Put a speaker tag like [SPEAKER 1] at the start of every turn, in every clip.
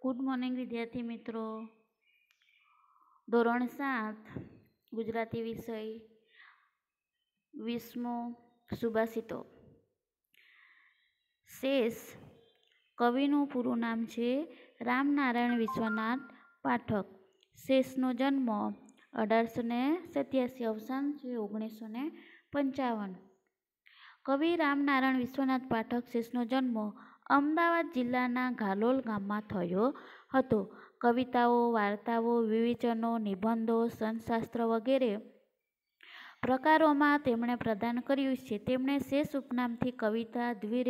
[SPEAKER 1] Good morning વિદ્યાર્થી મિત્રો. ધોરણ 7 ગુજરાતી વિષય 20મો સુભાષિતો. શેષ કવિનું પૂરું નામ છે રામનારાયણ વિશ્વનાથ પાઠક. શેષનો જન્મ 1887, અવસાન છે 1955. કવિ રામનારાયણ વિશ્વનાથ પાઠક શેષનો જન્મ અમદાવાદ જિલ્લાના ઘાલોલ ગામમાં થયો હતો. કવિતાઓ, વાર્તાઓ, વિવેચનો, નિબંધો, સંતશાસ્ત્ર વગેરે પ્રકારોમાં તેમણે પ્રદાન કર્યું છે. તેમણે શેષ ઉપનામથી કવિતા,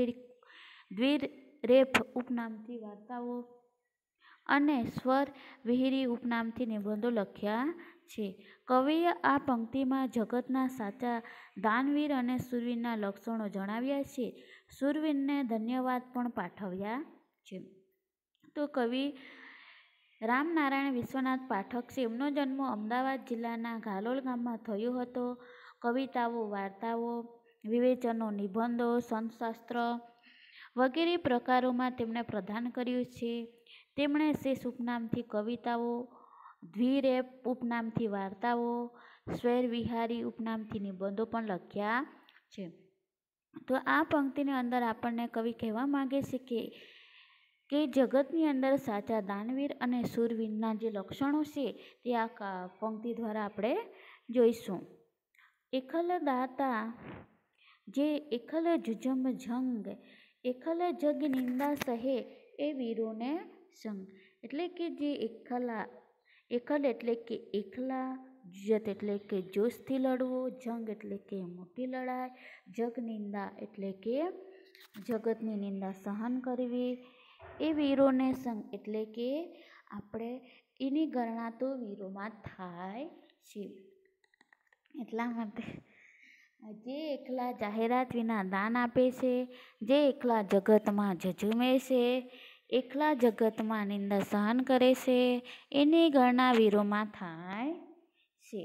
[SPEAKER 1] દ્વિરેફ ઉપનામથી વાર્તાઓ અને સ્વર વિહારી ઉપનામથી નિબંધો લખ્યા છે. કવિએ આ પંક્તિમાં જગતના સાચા દાનવીર અને શૂરવીરના લક્ષણો જણાવ્યા છે. શૂરવીરને ધન્યવાદ પણ પાઠવ્યા છે. તો કવિ રામનારાયણ વિશ્વનાથ પાઠક છે. એમનો જન્મ અમદાવાદ જિલ્લાના ઘાલોલ ગામમાં થયો હતો. કવિતાઓ, વાર્તાઓ, વિવેચનો, નિબંધો, સંતશાસ્ત્ર વગેરે પ્રકારોમાં તેમણે પ્રદાન કર્યું છે. તેમણે શેષ ઉપનામથી કવિતાઓ, દ્વિરેફ ઉપનામથી વાર્તાઓ, સ્વર વિહારી ઉપનામથી નિબંધો પણ લખ્યા છે. તો આ પંક્તિની અંદર આપણને કવિ કહેવા માંગે છે કે જગતની અંદર સાચા દાનવીર અને શૂરવીરના જે લક્ષણો છે તે આ પંક્તિ દ્વારા આપણે જોઈશું. એખલ દાતા જે એખલ જુજમ જંગ, એખલ જગ નિંદા સહે એ વીરોને સંગ. એટલે કે જે એખલ એટલે કે એકલા, જુજત એટલે કે જોશથી લડવો, જંગ એટલે કે મોટી લડાઈ, જગ નિંદા એટલે કે જગતની નિંદા સહન કરવી, એ વીરોને સંગ એટલે કે આપણે એની ગણના તો વીરોમાં થાય છે. એટલા માટે જે એકલા જાહેરાત વિના દાન આપે છે, જે એકલા જગતમાં ઝઝૂમે છે, એકલા જગતમાં નિંદા સહન કરે છે, એની ગણના વીરોમાં થાય છે.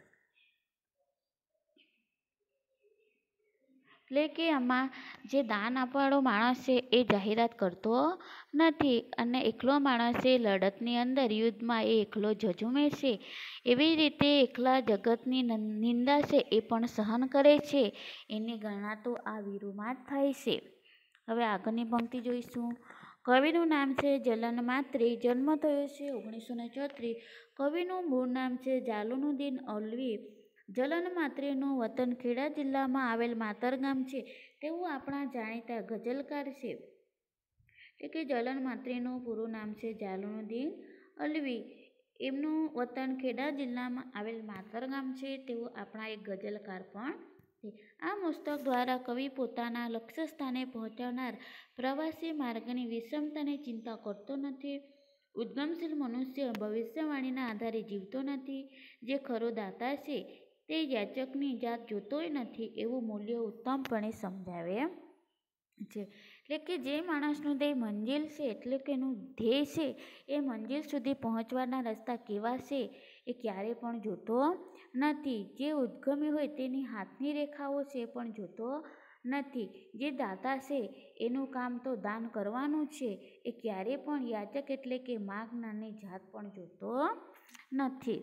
[SPEAKER 1] એટલે કે આમાં જે દાન આપવાવાળો માણસ છે એ જાહેરાત કરતો નથી અને એકલો માણસ એ લડતની અંદર યુદ્ધમાં એ એકલો ઝઝૂમે છે. એવી રીતે એકલા જગતની નિંદા છે એ પણ સહન કરે છે. એની ગણના તો આ વીરોમાં જ થાય છે. હવે આગળની પંક્તિ જોઈશું. કવિનું નામ છે જલન માત્રે. જન્મ થયો છે 1934. કવિનું મૂળ નામ છે જાલુનુદ્દીન અલવી. જલન માત્રેનું વતન ખેડા જિલ્લામાં આવેલ માતર ગામ છે. તેઓ આપણા જાણીતા ગઝલકાર છે. એટલે કે જલન માત્રેનું પૂરું નામ છે જાલુનુદ્દીન અલવી. એમનું વતન ખેડા જિલ્લામાં આવેલ માતર ગામ છે. તેઓ આપણા એક ગઝલકાર પણ છે. આ પુસ્તક દ્વારા કવિ પોતાના લક્ષ્ય સ્થાને પહોંચનાર પ્રવાસી માર્ગની વિષમતાની ચિંતા કરતો નથી. ઉદ્યમશીલ મનુષ્ય ભવિષ્યવાણીના આધારે જીવતો નથી. જે ખરો દાતા છે તે યાચકની જાત જોતોય નથી એવું મૂલ્ય ઉત્તમપણે સમજાવે છે. એટલે કે જે માણસનું ધ્યેય મંજિલ છે, એટલે કે એનું ધ્યેય છે એ મંજિલ સુધી પહોંચવાના રસ્તા કેવા છે એ ક્યારે પણ જોતો નથી. જે ઉદ્ગમી હોય તેની હાથની રેખાઓ છે એ પણ જોતો નથી. જે દાતા છે એનું કામ તો દાન કરવાનું છે. એ ક્યારે પણ યાચક એટલે કે માગનારની જાત પણ જોતો નથી.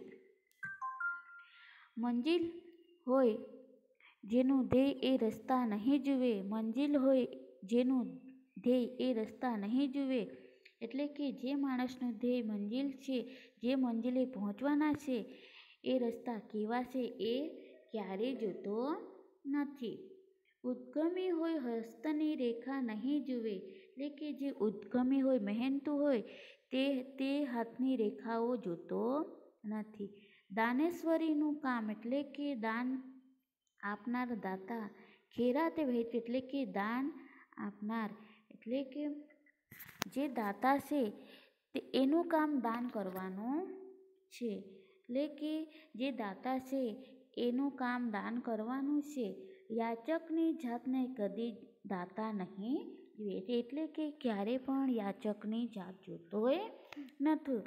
[SPEAKER 1] મંજિલ હોય જેનું ધ્યેય એ રસ્તા નહીં જુએ, મંજિલ હોય જેનું ધ્યેય એ રસ્તા નહીં જુએ. એટલે કે જે માણસનું ધ્યેય મંજિલ છે, જે મંજિલે પહોંચવાના છે એ રસ્તા કેવા છે એ ક્યારેય જોતો નથી. ઉદ્ગમી હોય હસ્તની રેખા નહીં જુએ. એટલે કે જે ઉદ્ગમી હોય, મહેનતુ હોય તે હાથની રેખાઓ જોતો નથી. દાનેશ્વરીનું કામ એટલે કે દાન આપનાર દાતા, ખેરા તે વહેંચે એટલે કે દાન આપનાર. એટલે કે જે દાતા છે તે એનું કામ દાન કરવાનું છે. એટલે કે જે દાતા છે એનું કામ દાન કરવાનું છે. યાચકની જાતને કદી દાતા નહીં જુએ. એટલે કે ક્યારે પણ યાચકની જાત જોતોય નથી.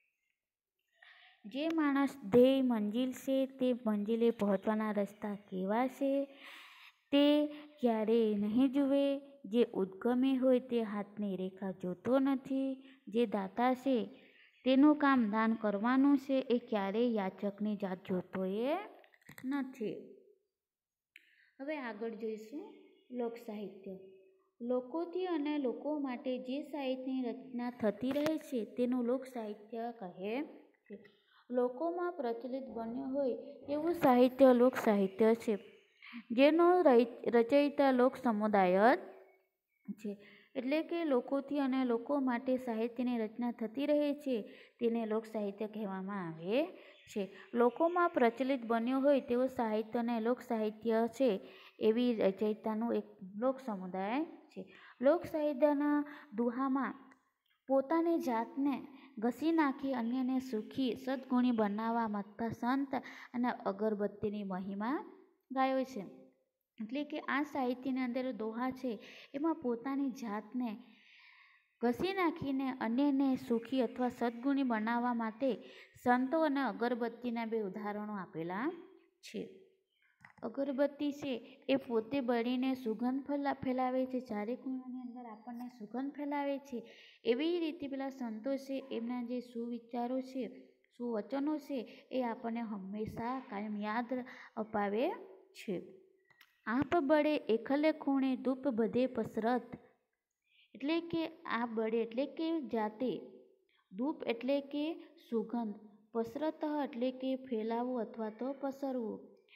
[SPEAKER 1] જે માણસ ધ્યેય મંજિલ છે તે મંજિલે પહોંચવાના રસ્તા કેવા છે તે ક્યારેય નહીં જુએ. જે ઉદ્ગમી હોય તે હાથની રેખા જોતો નથી. જે દાતા છે તેનું કામ દાન કરવાનું છે, એ ક્યારેય યાચકની જાત જોતો એ નથી. હવે આગળ જોઈશું લોક સાહિત્ય. લોકોથી અને લોકો માટે જે સાહિત્યની રચના થતી રહે છે તેનું લોક સાહિત્ય કહે છે. લોકોમાં પ્રચલિત બન્યું હોય તેવું સાહિત્ય લોક સાહિત્ય છે, જેનો રચયિતા લોક સમુદાય જ છે. એટલે કે લોકોથી અને લોકો માટે સાહિત્યની રચના થતી રહે છે તેને લોક સાહિત્ય કહેવામાં આવે છે. લોકોમાં પ્રચલિત બન્યું હોય તેવું સાહિત્યને લોક સાહિત્ય છે એવી રચયિતાનું એક લોક સમુદાય છે. લોક સાહિત્યના દુહામાં પોતાની જાતને ઘસી નાખી અન્યને સુખી સદગુણી બનાવવા મથતા સંત અને અગરબત્તીની મહિમા ગાયો છે. એટલે કે આ સાહિત્યની અંદર દોહા છે એમાં પોતાની જાતને ઘસી નાખીને અન્યને સુખી અથવા સદગુણી બનાવવા માટે સંતો અને અગરબત્તીના બે ઉદાહરણો આપેલા છે. અગરબત્તી છે એ પોતે બળીને સુગંધ ફેલાવે છે, ચારે ખૂણાની અંદર આપણને સુગંધ ફેલાવે છે. એવી રીતે પેલા સંતો છે એમના જે સુવિચારો છે, સુવચનો છે એ આપણને હંમેશા કાયમ યાદ અપાવે છે. આપ બળે એખલે ખૂણે ધૂપ બધે પસરત. એટલે કે આ બળે એટલે કે જાતે, ધૂપ એટલે કે સુગંધ, પસરત એટલે કે ફેલાવવું અથવા તો પસરવું,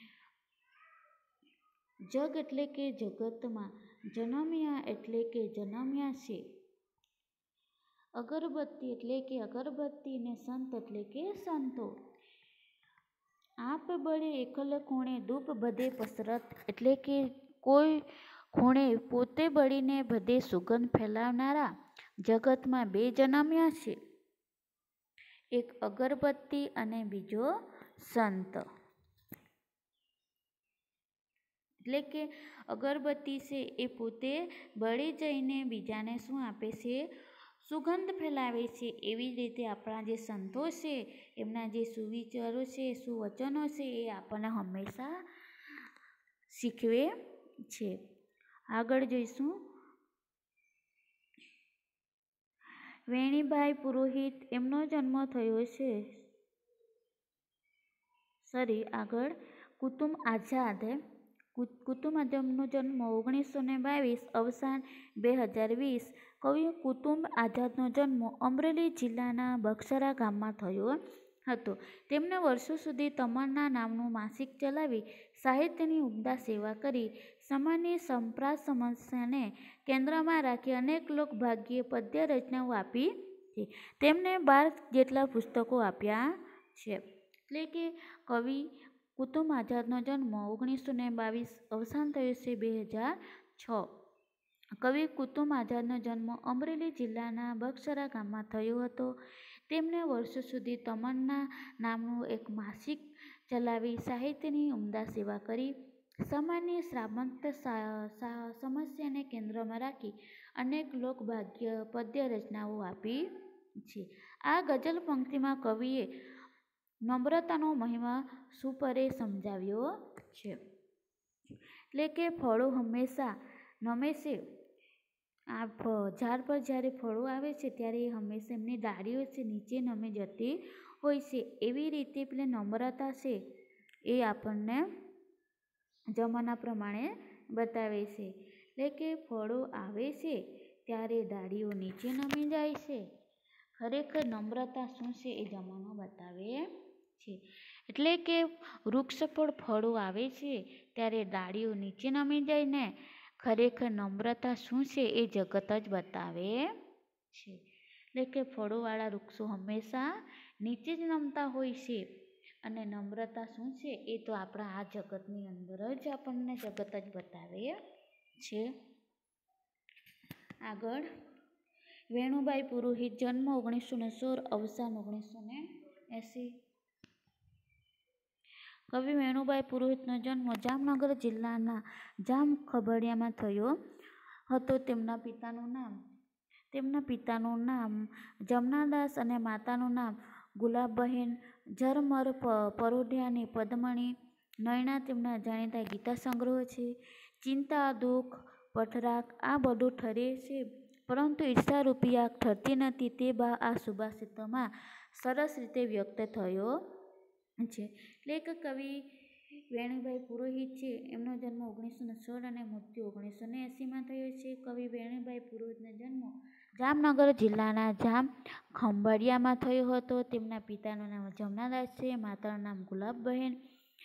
[SPEAKER 1] જગ એટલે કે જગતમાં, જનમ્યા એટલે કે જન્મ્યા છે, અગરબત્તી એટલે કે અગરબત્તી ને સંત એટલે કે સંતો. આપ બળે એકલ ખૂણે ધૂપ બધે પસરત એટલે કે કોઈ ખૂણે પોતે બળીને બધે સુગંધ ફેલાવનારા જગતમાં બે જન્મ્યા છે, એક અગરબત્તી અને બીજો સંત. એટલે કે અગરબત્તી છે એ પોતે બળી જઈને બીજાને શું આપે છે? સુગંધ ફેલાવે છે. એવી જ રીતે આપણા જે સંતો છે એમના જે સુવિચારો છે, સુવચનો છે એ આપણને હંમેશા શીખવે છે. આગળ જોઈશું વેણીબાઈ પુરોહિત, એમનો જન્મ થયો છે આગળ કુતુમ આઝાદ. કુતુમ આઝાદનો જન્મ 1922, અવસાન 2020. કવિ કુતુમ આઝાદનો જન્મ અમરેલી જિલ્લાના બગસરા ગામમાં થયો હતો. તેમણે વર્ષો સુધી તમન્ના નામનું માસિક ચલાવી સાહિત્યની ઉમદા સેવા કરી. સમાજની સંપ્રાસ સમસ્યાને કેન્દ્રમાં રાખી અનેક લોકભાગ્ય પદ્ય રચનાઓ આપી છે. તેમણે 12 જેટલા પુસ્તકો આપ્યા છે. એટલે કે કવિ કુતુમ આઝાદનો જન્મ 1922, અવસાન થયું છે 2006. કવિ કુતુમ આઝાદનો જન્મ અમરેલી જિલ્લાના બગસરા ગામમાં થયો હતો. તેમણે વર્ષો સુધી તમન્ના નામનું એક માસિક ચલાવી સાહિત્યની ઉમદા સેવા કરી. સમાજની શ્રામંત સમસ્યાને કેન્દ્રમાં રાખી અનેક લોકભાગ્ય પદ્ય રચનાઓ આપી છે. આ ગઝલ પંક્તિમાં કવિએ નમ્રતાનો મહિમા સુપરે સમજાવ્યો છે. એટલે કે ફળો હંમેશા નમે છે. આ ઝાડ પર જ્યારે ફળો આવે છે ત્યારે એ હંમેશા એમની ડાળીઓ છે નીચે નમી જતી હોય છે. એવી રીતે પેલી નમ્રતા છે એ આપણને જમાના પ્રમાણે બતાવે છે. એટલે કે ફળો આવે છે ત્યારે ડાળીઓ નીચે નમી જાય છે. ખરેખર નમ્રતા શું છે એ જમાનો બતાવે છે. એટલે કે વૃક્ષ પર ફળો આવે છે ત્યારે ડાળીઓ નીચે નમી જાય ને, ખરેખર નમ્રતા શું છે એ જગત જ બતાવે છે. એટલે કે ફળોવાળા વૃક્ષો હંમેશા નીચે જ નમતા હોય છે અને નમ્રતા શું છે એ તો આપણા આ જગતની અંદર જ આપણને જગત જ બતાવે છે. આગળ વેણુબાઈ પુરોહિત, જન્મ 1916, અવસાન 1980. કવિ વેણુબાઈ પુરોહિતનો જન્મ જામનગર જિલ્લાના જામખંભાળિયામાં થયો હતો. તેમના પિતાનું નામ જમનાદાસ અને માતાનું નામ ગુલાબબહેન. ઝરમર પરોઢિયાની પદ્મણી. નયના તેમના જાણીતા ગીતા સંગ્રહો છે. ચિંતા, દુઃખ, પઠરાક આ બધું ઠરે છે, પરંતુ ઈર્ષારૂપી આગ ઠરતી નથી. તે ભાવ આ સુભાષિતમાં સરસ રીતે વ્યક્ત થયો છે. લેખક કવિ વેણુભાઈ પુરોહિત છે. એમનો જન્મ 1916 અને મૃત્યુ 1980માં થયો છે. કવિ વેણુભાઈ પુરોહિતનો જન્મ જામનગર જિલ્લાના જામખંભાળિયામાં થયો હતો. તેમના પિતાનું નામ જમનાદાસ છે, માતાનું નામ ગુલાબબહેન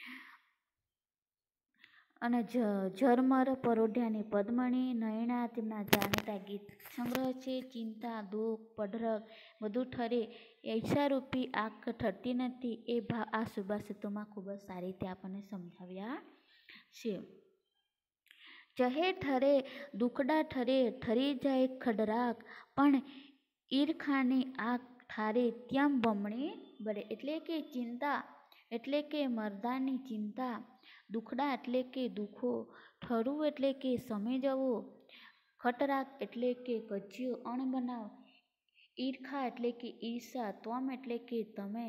[SPEAKER 1] અને ઝરમર પરોઢિયાની પદ્મણી. નયના તેમના જાણીતા ગીત સંગ્રહ છે. ચિંતા, દુઃખ, પઢરક બધું ઠરે, ઈર્ષારૂપી આગ ઠરતી નથી એ ભાવ આ સુભાષિતોમાં ખૂબ જ સારી રીતે આપણને સમજાવ્યા છે. ચહે ઠરે દુખડા ઠરે, ઠરી જાય ખડરાક, પણ ઈર્ખાની આગ ઠારે ત્યાંમ બમણી બળે. એટલે કે ચિંતા એટલે કે મરદાની ચિંતા, દુખડા એટલે કે દુઃખો, ઠરવું એટલે કે સમી જવું, ખટરાક એટલે કે કજિયો, અણબનાવ, ઈર્ખા એટલે કે ઈર્ષા, ત્વમ એટલે કે તમે.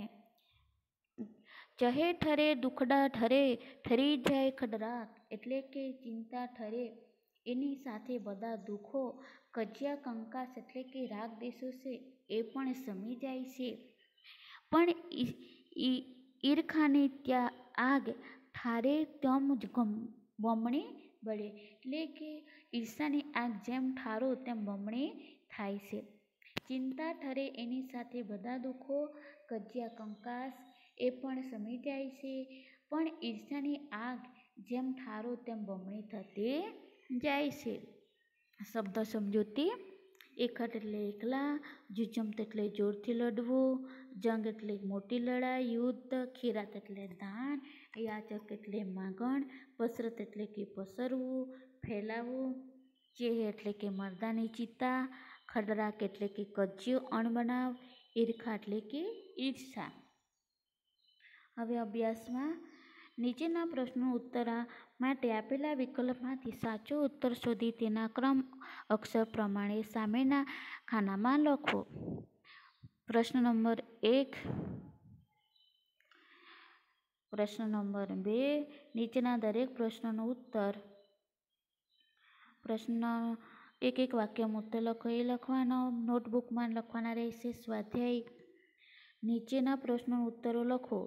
[SPEAKER 1] ચહે ઠરે દુખડા ઠરે, ઠરી જાય ખડરાક એટલે કે ચિંતા ઠરે, એની સાથે બધા દુઃખો, કજિયા કંકાસ એટલે કે રાગ દેશો છે એ પણ શમી જાય છે, પણ ઈર્ખાની ત્યાં આગ ઠારે ત્યમ બમણી બળે. એટલે કે ઈર્ષાની આગ જેમ ઠારો તેમ બમણી થાય છે. ચિંતા ઠરે એની સાથે બધા દુઃખો, કજિયા કંકાસ એ પણ શમી જાય છે, પણ ઈર્ષાની આગ જેમ ઠારો તેમ બમણી થતી જાય છે. શબ્દ સમજૂતી. એકહટ એટલે એકલા, જુજ્જમત એટલે જોરથી લડવું, જંગ એટલે મોટી લડાઈ, યુદ્ધ, ખીરાત એટલે દાન, યાચક એટલે માગણ, પસરત એટલે કે પસરવું, ફેલાવવું, ચેહ એટલે કે મરદાની ચિત્તા, ખડરાક એટલે કે કજિયો, અણબનાવ, ઈર્ખા એટલે કે ઈર્ષા. હવે અભ્યાસમાં નીચેના પ્રશ્નોના ઉત્તર માટે આપેલા વિકલ્પમાંથી સાચો ઉત્તર શોધી તેના ક્રમ અક્ષર પ્રમાણે સામેના ખાનામાં લખો. પ્રશ્ન નંબર 1. પ્રશ્ન નંબર 2. નીચેના દરેક પ્રશ્નનો ઉત્તર પ્રશ્ન એક વાક્યમાં ઉત્તર લખો. એ લખવાનો નોટબુકમાં લખવાના રહેશે. સ્વાધ્યાય. નીચેના પ્રશ્નોના ઉત્તરો લખો.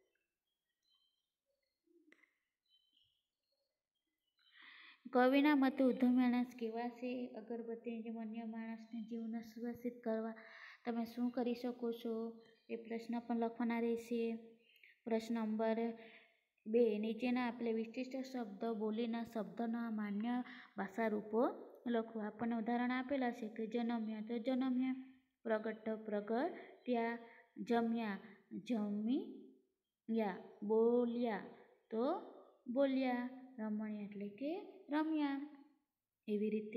[SPEAKER 1] કવિના મતે ઉદ્ધમ માણસ કેવા છે? અગરબત્તીની જેમ અન્ય માણસના જીવનને સુવાસિત કરવા તમે શું કરી શકો છો? એ પ્રશ્ન પણ લખવાના રહેશે. પ્રશ્ન નંબર 2. નીચેના આપેલા વિશિષ્ટ શબ્દ બોલીના શબ્દના માન્ય ભાષા રૂપો લખો. આપણને ઉદાહરણ આપેલા છે કે જન્મ્યા તો જન્મ્યા, પ્રગટ પ્રગટ્યા, જમ્યા જમ્યા, બોલ્યા તો બોલ્યા, રમણીયા એટલે કે રમ્યા. એવી રીતે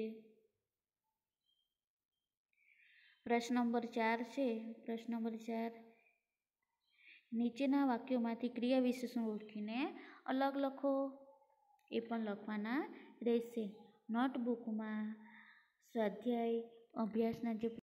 [SPEAKER 1] પ્રશ્ન નંબર 4 છે. પ્રશ્ન નંબર 4. નીચેના વાક્યોમાંથી ક્રિયા વિશેષણ ઓળખીને અલગ લખો. એ પણ લખવાના રહેશે. નોટબુકમાં સ્વાધ્યાય અભ્યાસના જે